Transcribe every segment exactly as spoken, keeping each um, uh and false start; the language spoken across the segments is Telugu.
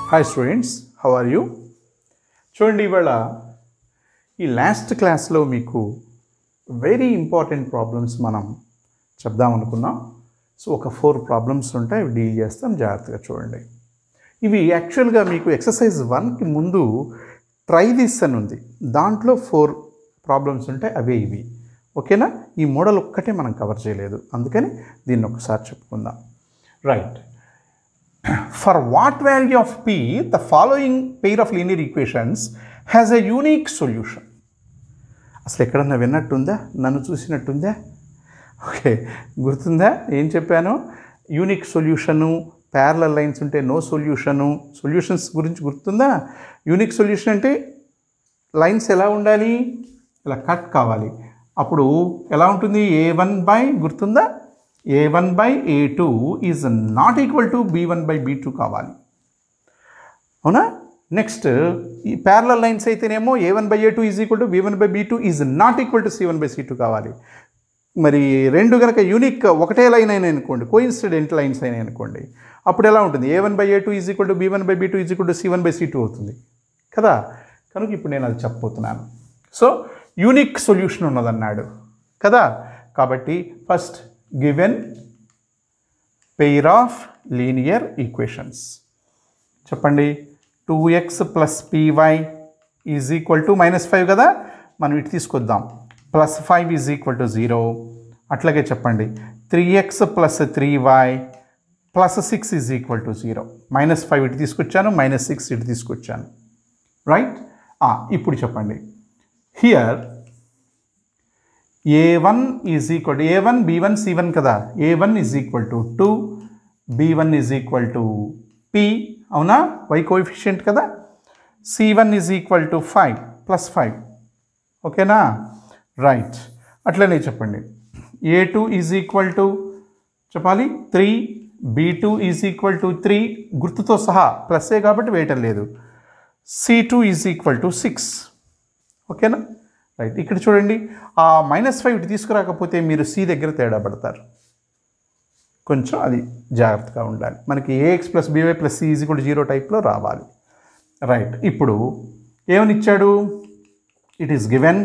Hi students, how are you? చూడండి, ఇవాళ ఈ లాస్ట్ క్లాస్లో మీకు వెరీ ఇంపార్టెంట్ ప్రాబ్లమ్స్ మనం చెప్దామనుకున్నాం. సో ఒక ఫోర్ ప్రాబ్లమ్స్ ఉంటాయి, అవి డీల్ చేస్తాం. జాగ్రత్తగా చూడండి. ఇవి యాక్చువల్గా మీకు ఎక్సర్సైజ్ వన్కి ముందు ట్రై దిస్ అని ఉంది, దాంట్లో ఫోర్ ప్రాబ్లమ్స్ ఉంటాయి, అవే ఇవి. ఓకేనా? ఈ మోడల్ ఒక్కటే మనం కవర్ చేయలేదు, అందుకని దీన్ని ఒకసారి చెప్పుకుందాం. Right. For what value of p the following pair of linear equations has a unique solution? అసలు ఎక్కడన్నా విన్నట్టుందా? నన్ను చూసినట్టుందా? ఓకే, గుర్తుందా ఏం చెప్పాను? యూనిక్ సొల్యూషను, ప్యారలల్ లైన్స్ ఉంటే నో సొల్యూషను, సొల్యూషన్స్ గురించి గుర్తుందా? యూనిక్ సొల్యూషన్ అంటే లైన్స్ ఎలా ఉండాలి? ఇలా కట్ కావాలి. అప్పుడు ఎలా ఉంటుంది? ఏ వన్ బై, గుర్తుందా? A one by A two is not equal to be one by be two కావాలి. అవునా? నెక్స్ట్ ఈ ప్యారలల్ లైన్స్ అయితేనేమో A one by A two is equal to be one by be two is not equal to C one by C two కావాలి. మరి రెండు కనుక యూనిక్ ఒకటే లైన్ అయినా అనుకోండి, కోఇన్సిడెంట్ లైన్స్ అయినా అనుకోండి, అప్పుడు ఎలా ఉంటుంది? A one by A two is equal to be one by be two is equal to C one by C two అవుతుంది కదా. కనుక ఇప్పుడు నేను అది చెప్పబోతున్నాను. సో యూనిక్ సొల్యూషన్ ఉన్నదన్నాడు కదా. కాబట్టి first given pair of linear equations చెప్పండి. Two X plus P Y is equal to minus five కదా, మనం ఇటు తీసుకొద్దాం. Plus five is equal to zero. అట్లాగే చెప్పండి three X plus three Y plus six is equal to zero. Minus five ఇటు తీసుకొచ్చాను, మైనస్ సిక్స్ ఇటు తీసుకొచ్చాను. రైట్. ఇప్పుడు చెప్పండి, here A one is equal to A one B one C one కదా. A one is equal to two, B one is equal to P, అవునా? వై కోఎఫిషియంట్ కదా. C one is equal to five plus five. ఓకేనా? రైట్. అట్లనే చెప్పండి A two is equal to చెప్పాలి three, B two is equal to three, గుర్తుతో సహా ప్లస్ఏ కాబట్టి వేయటం లేదు. C two is equal to six. ఓకేనా? రైట్. ఇక్కడ చూడండి, ఆ మైనస్ ఫైవ్ ఇటు తీసుకురాకపోతే మీరు సి దగ్గర తేడా పడతారు. కొంచెం అది జాగ్రత్తగా ఉండాలి. మనకి A X plus B Y plus C is equal to zero టైప్లో రావాలి. రైట్. ఇప్పుడు ఏమని ఇచ్చాడు? It is given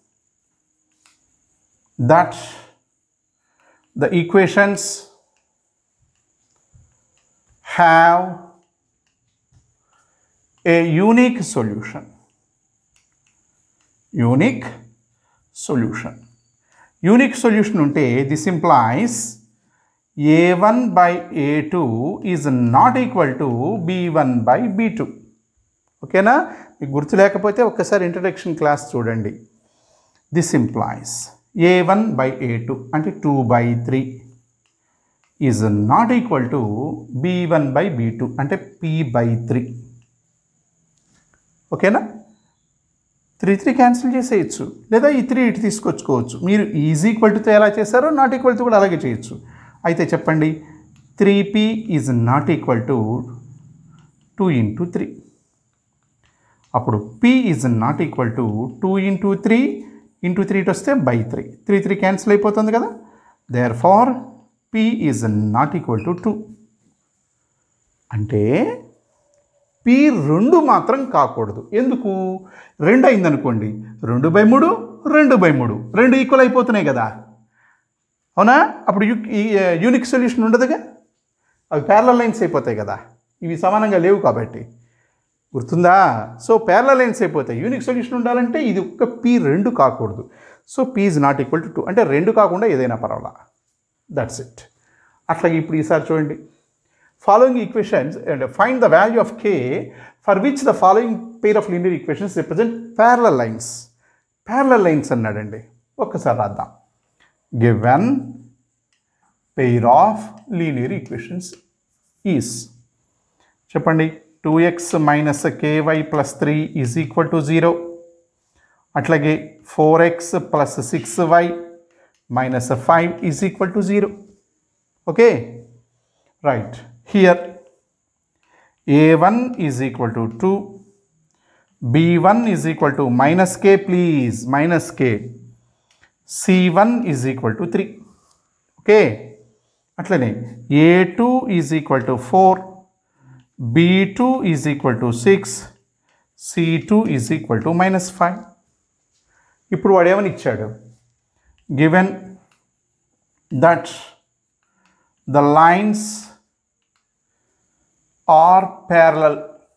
that the equations have a unique solution. Unique solution. Unique solution ఉంటే this implies A one by A two is not equal to be one by be two. ఓకేనా? మీకు గుర్తు లేకపోతే ఒక్కసారి ఇంట్రడక్షన్ క్లాస్ చూడండి. This implies A one by A two అంటే two by three is not equal to be one by be two అంటే పీ బై త్రీ. ఓకేనా? త్రీ త్రీ క్యాన్సిల్ చేసేయచ్చు, లేదా ఈ త్రీ ఇటు తీసుకొచ్చుకోవచ్చు. మీరు ఈజ్ ఈక్వల్ టుతో ఎలా చేశారో నాట్ ఈక్వల్ టు కూడా అలాగే చేయొచ్చు. అయితే చెప్పండి three p is not equal to two into three. అప్పుడు p is not equal to two into three into three ఇటు వస్తే by three. Three three cancel అయిపోతుంది కదా. Therefore p is not equal to two. అంటే పీ రెండు మాత్రం కాకూడదు. ఎందుకు? రెండు అయిందనుకోండి, రెండు బై మూడు రెండు బై మూడు రెండు ఈక్వల్ అయిపోతున్నాయి కదా. అవునా? అప్పుడు యూ యూనిక్ సొల్యూషన్ ఉండదుగా, అవి ప్యారలల్ లైన్స్ అయిపోతాయి కదా. ఇవి సమానంగా లేవు కాబట్టి. గుర్తుందా? సో ప్యారలల్ లైన్స్ అయిపోతాయి. యూనిక్ సొల్యూషన్ ఉండాలంటే ఇది ఒక్క పీ రెండు కాకూడదు. So p is not equal to two అంటే రెండు కాకుండా ఏదైనా పర్వాలా. That's it. అట్లాగే ఇప్పుడు ఈసారి చూడండి, following equations and find the value of k for which the following pair of linear equations represent parallel lines. Parallel lines అన్నాడండి. ఒక్కసారి రాద్దాం. Given pair of linear equations is చెప్పండి two x minus k y plus three is equal to zero. అట్లాగే four x plus six y minus five is equal to zero. Okay, right. Here a one is equal to two, b one is equal to minus k, please, minus k, c one is equal to three. Okay, అట్లనే a two is equal to four, b two is equal to six, c two is equal to minus five. ఇప్పుడు వాడు ఏమని ఇచ్చాడు, given that the lines are parallel,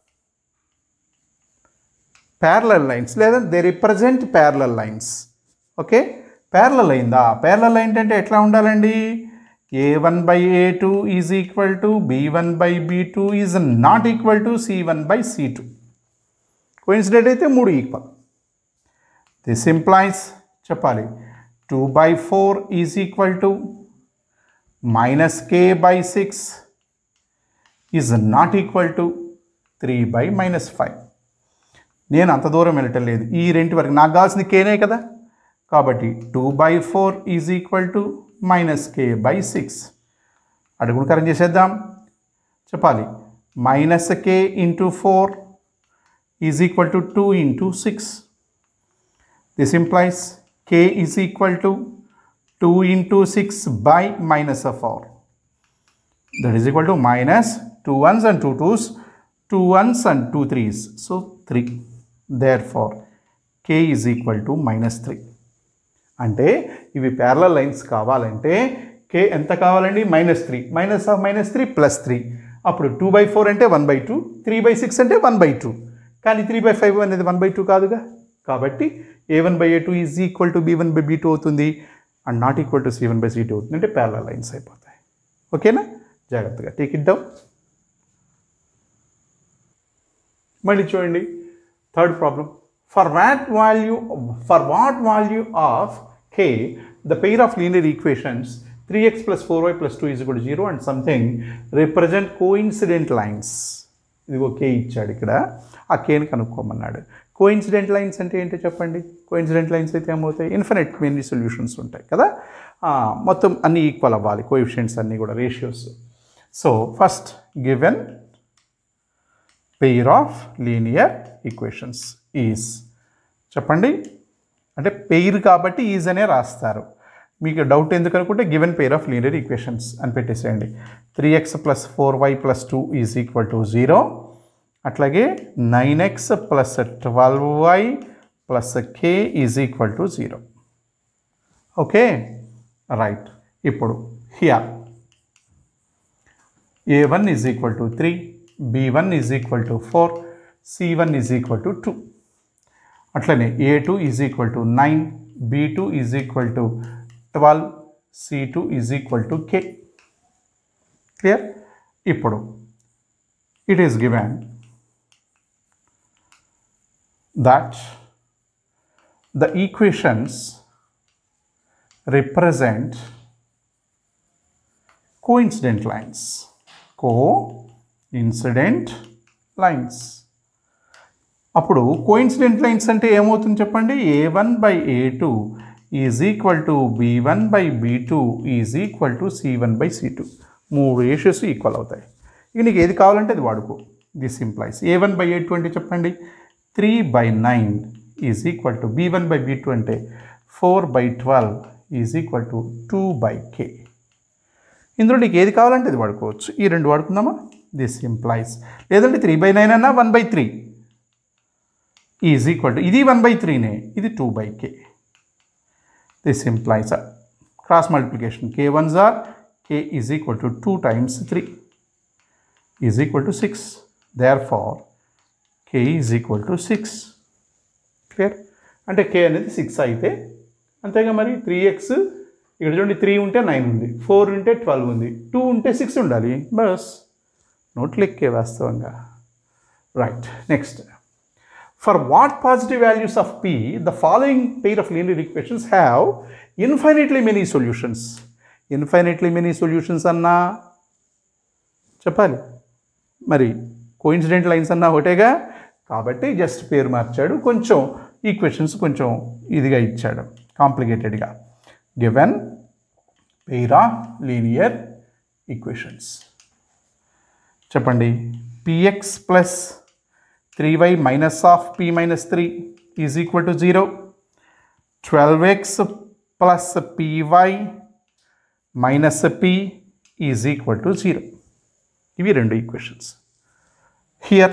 parallel lines లేదా they represent parallel lines. Okay, parallel అయిందా? ప్యారలల్ లైన్ అంటే ఎట్లా ఉండాలండి, a one by A two is equal to be one by be two is not equal to C one by C two. Coincident అయితే మూడు ఈక్వల్. దిస్ ఇంప్లాయిస్ చెప్పాలి two by four is equal to minus k by six is not equal to three by minus five. నేను అంత దూరం వెళ్ళటం లేదు, ఈ రెండు వరకు నాకు కావాల్సింది కేనే కదా, కాబట్టి two by four is equal to minus k by six. అడుగును కరెక్ట్ చేసేద్దాం. చెప్పాలి minus k into four is equal to two into six. This implies k is equal to two into six by minus of four. That is equal to minus two ones and two twos, two ones and two threes, so three. Therefore, k is equal to minus three. అంటే ఇవి ప్యారలల్ లైన్స్ కావాలంటే k ఎంత కావాలండి, minus three, minus of minus three plus three. అప్పుడు టూ బై ఫోర్ అంటే one by two, three by six అంటే వన్ బై టూ, కానీ త్రీ బై ఫైవ్ అనేది వన్ బై టూ కాదుగా. కాబట్టి a one by A two is equal to be one by be two అవుతుంది and not equal to C one by C two అవుతుంది. అంటే ప్యారలల్ లైన్స్ అయిపోతాయి. ఓకేనా, జాగ్రత్తగా టేక్ ఇట్ డౌన్. మళ్ళీ చూడండి third problem. For what value for what value of k the pair of linear equations three x plus four y plus two is equal to zero and something represent coincident lines. ఇదిగో k ఇచ్చాడు ఇక్కడ, ఆ kని కనుక్కోమన్నాడు. కోఇన్సిడెంట్ లైన్స్ అంటే ఏంటో చెప్పండి. కోఇన్సిడెంట్ లైన్స్ అయితే ఏమవుతాయి, ఇన్ఫినిట్ మెనీ సొల్యూషన్స్ ఉంటాయి కదా, మొత్తం అన్నీ ఈక్వల్ అవ్వాలి, కోఎఫిషియెంట్స్ అన్నీ కూడా ratios. So first given pair of linear equations is చెప్పండి, అంటే పెయిర్ కాబట్టి ఈజ్ అనే రాస్తారు. మీకు డౌట్ ఎందుకు అనుకుంటే given pair of linear equations అని పెట్టేసేయండి. Three X plus four y plus two is equal to zero, అట్లాగే nine x plus twelve y plus k is equal to zero. Okay right. ఇప్పుడు here A one is equal to three, b one is equal to four, c one is equal to two. అట్లనే a two is equal to nine, b two is equal to twelve, C two is equal to k. Clear. ఇప్పుడు it is given that the equations represent coincident lines. Coincident lines. అప్పుడు కోఇన్సిడెంట్ లైన్స్ అంటే ఏమవుతుంది చెప్పండి, a one by A two is equal to be one by be two is equal to C one by C two. మూడు రేషియోస్ ఈక్వల్ అవుతాయి. ఇక నీకు ఏది కావాలంటే అది వాడుకో. This implies a one by A two అంటే చెప్పండి three by nine is equal to be one by be two అంటే four by twelve is equal to two by k. ఇందులో నీకు ఏది కావాలంటే అది వాడుకోవచ్చు. ఈ రెండు వాడుకుందామా. దిస్ ఇంప్లైస్ లేదంటే త్రీ బై నైన్ అన్నా one by three is equal to ఇది వన్ బై త్రీనే, ఇది two by k. This implies cross multiplication k once or k is equal to two times three is equal to six. Therefore k is equal to six. Clear. అంటే కే అనేది సిక్స్ అయితే అంతేగా మరి. త్రీ ఎక్స్ ఇక్కడ చూడండి, త్రీ ఉంటే నైన్ ఉంది, ఫోర్ ఉంటే ట్వెల్వ్ ఉంది, టూ ఉంటే సిక్స్ ఉండాలి. బస్ నోట్లు ఎక్కే వాస్తవంగా. Right. Next, for what positive values of p the following pair of linear equations have infinitely many solutions. Infinitely many solutions అన్నా చెప్పాలి, మరి కోఇన్సిడెంట్ లైన్స్ అన్నా ఒకటేగా. కాబట్టి జస్ట్ పేరు మార్చాడు, కొంచెం ఈక్వేషన్స్ కొంచెం ఇదిగా ఇచ్చాడు, కాంప్లికేటెడ్గా. Given pair of linear equations చెప్పండి. P x plus three y minus of p minus three is equal to zero, twelve x plus py minus p is equal to zero. ఇవి రెండు equations. here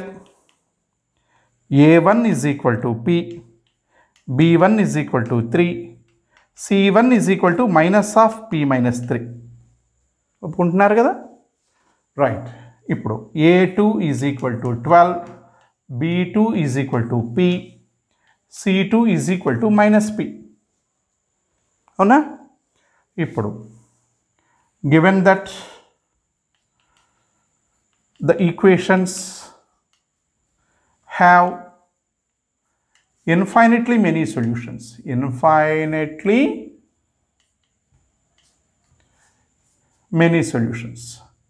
A one is equal to P, B one is equal to three, C one is equal to minus of P minus three. ఒప్పుకుంటున్నారు కదా? రైట్. ఇప్పుడు A two is equal to twelve, B two is equal to P, C two is equal to minus P. అవునా? ఇప్పుడు given that the equations have infinitely many solutions, infinitely many solutions,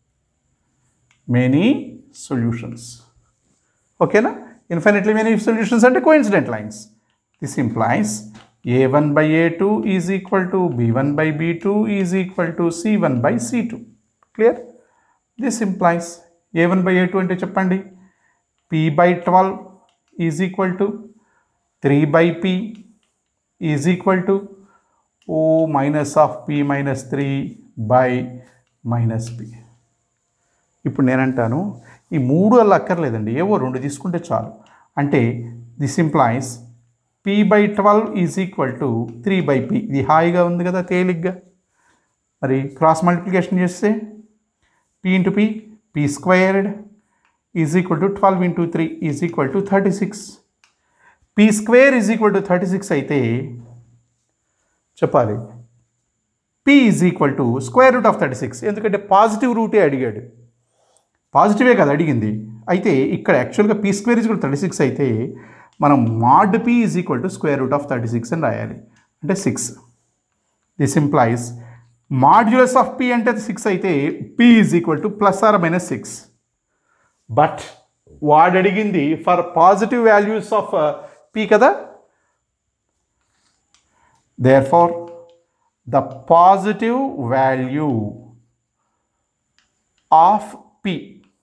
many solutions. Okay na? Infinitely many solutions and coincident lines. This implies A one by A two is equal to B one by B two is equal to C one by C two. Clear? This implies A one by A two ante cheppandi, P by twelve is equal to three by P is equal to O minus of P minus three by minus P. ఇప్పుడు నేను అంటాను ఈ మూడు అలా అక్కర్లేదండి, ఏవో రెండు తీసుకుంటే చాలు. అంటే this implies P by twelve is equal to three by p. ఇది హాయిగా ఉంది కదా, తేలిగ్గా. మరి క్రాస్ మల్టిప్లికేషన్ చేస్తే P into P, P squared is equal to twelve into three is equal to thirty six. P square is equal to thirty six అయితే చెప్పాలి P is equal to square root of thirty six. ఎందుకంటే పాజిటివ్ రూటే అడిగాడు, పాజిటివే కదా అడిగింది. అయితే ఇక్కడ యాక్చువల్గా p square is equal thirty six అయితే మనం mod p is equal to square root of thirty six అని రాయాలి, అంటే six. This implies modulus of p అంటే సిక్స్ అయితే p is equal to plus or minus six. But వాడు అడిగింది for positive values of p కదా. Therefore the positive value of P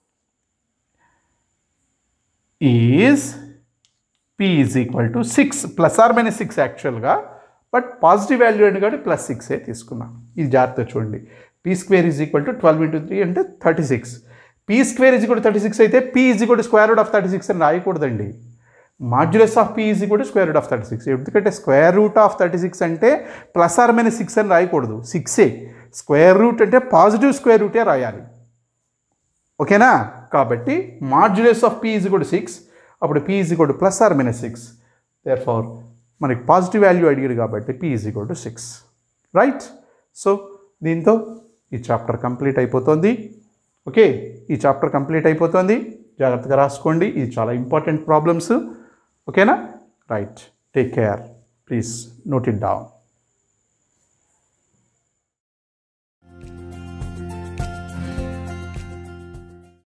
is P is equal to six plus or minus six యాక్చువల్గా, బట్ పాజిటివ్ వాల్యూ అండి కాబట్టి ప్లస్ సిక్సే తీసుకున్నాం. ఇది జాగ్రత్త చూడండి. P square is equal to twelve into three అంటే thirty six. P square is equal to thirty six అయితే p is equal to square root of thirty six అని రాయకూడదండి. Modulus of p is equal to square root of thirty six. ఎందుకంటే square root of thirty six అంటే ప్లస్ ఆర్ మైనస్ సిక్స్ అని రాయకూడదు, సిక్సే. స్క్వేర్ రూట్ అంటే పాజిటివ్ స్క్వేర్ రూటే రాయాలి. ఓకేనా? కాబట్టి modulus of p is equal to six, అప్పుడు p is equal to plus or minus six. Therefore మనకి పాజిటివ్ వాల్యూ అడిగారు కాబట్టి p is equal to six. Right? So దీంతో ఈ చాప్టర్ కంప్లీట్ అయిపోతుంది. ఓకే, ఈ చాప్టర్ కంప్లీట్ అయిపోతుంది. జాగ్రత్తగా రాసుకోండి, ఇది చాలా ఇంపార్టెంట్ ప్రాబ్లమ్స్. ఓకేనా? Right, take care, please note it down.